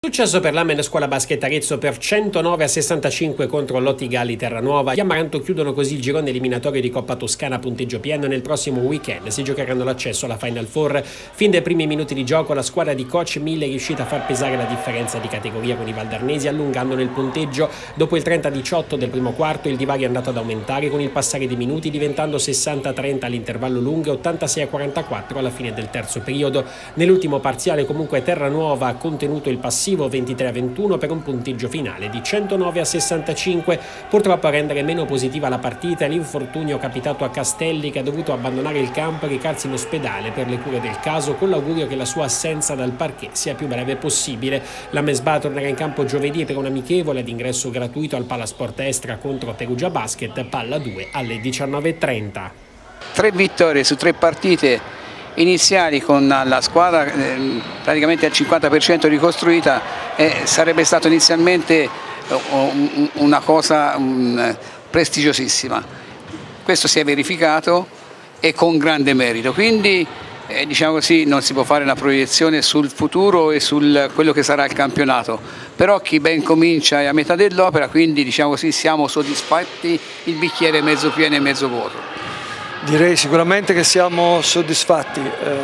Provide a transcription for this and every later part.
Successo per l'Amen Scuola Basket Arezzo per 109-65 contro Lotti Galli Terranuova. Gli Amaranto chiudono così il girone eliminatorio di Coppa Toscana punteggio pieno. Nel prossimo weekend si giocheranno l'accesso alla Final Four. Fin dai primi minuti di gioco la squadra di coach Mille è riuscita a far pesare la differenza di categoria con i valdarnesi, allungando nel punteggio. Dopo il 30-18 del primo quarto il divario è andato ad aumentare con il passare dei minuti, diventando 60-30 all'intervallo lungo e 86-44 alla fine del terzo periodo. Nell'ultimo parziale comunque Terranuova ha contenuto il passivo 23-21 per un punteggio finale di 109-65. Purtroppo a rendere meno positiva la partita l'infortunio capitato a Castelli, che ha dovuto abbandonare il campo e recarsi in ospedale per le cure del caso, con l'augurio che la sua assenza dal parquet sia più breve possibile. La Mesba tornerà in campo giovedì per un amichevole ad ingresso gratuito al Palasport Estra contro Perugia Basket, palla 2 alle 19:30. 3 vittorie su 3 partite iniziali con la squadra praticamente al 50% ricostruita, sarebbe stato inizialmente una cosa prestigiosissima. Questo si è verificato e con grande merito, quindi diciamo così non si può fare una proiezione sul futuro e su quello che sarà il campionato, però chi ben comincia è a metà dell'opera, quindi diciamo così siamo soddisfatti, il bicchiere è mezzo pieno e mezzo vuoto. Direi sicuramente che siamo soddisfatti,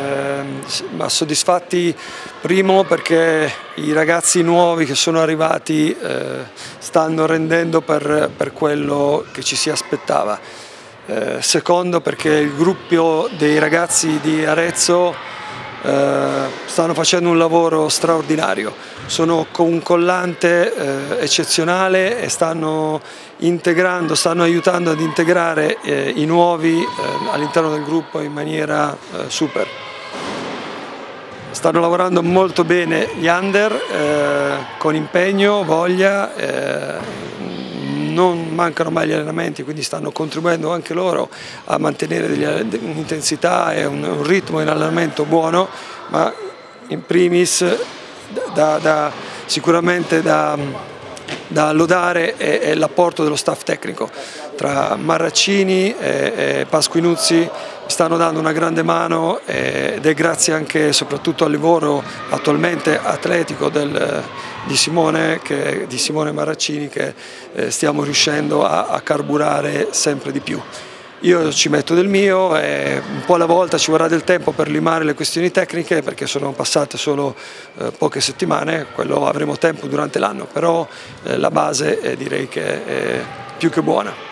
ma soddisfatti primo perché i ragazzi nuovi che sono arrivati stanno rendendo per quello che ci si aspettava. Secondo perché il gruppo dei ragazzi di Arezzo stanno facendo un lavoro straordinario, sono con un collante eccezionale e stanno aiutando ad integrare i nuovi all'interno del gruppo in maniera super. Stanno lavorando molto bene gli under, con impegno, voglia, non mancano mai gli allenamenti, quindi stanno contribuendo anche loro a mantenere un'intensità e un ritmo in allenamento buono, ma in primis sicuramente da lodare è l'apporto dello staff tecnico. Tra Marraccini e Pasquinuzzi stanno dando una grande mano ed è grazie anche e soprattutto al lavoro attualmente atletico di Simone Marraccini che stiamo riuscendo a carburare sempre di più. Io ci metto del mio e un po' alla volta ci vorrà del tempo per limare le questioni tecniche perché sono passate solo poche settimane, quello avremo tempo durante l'anno, però la base direi che è più che buona.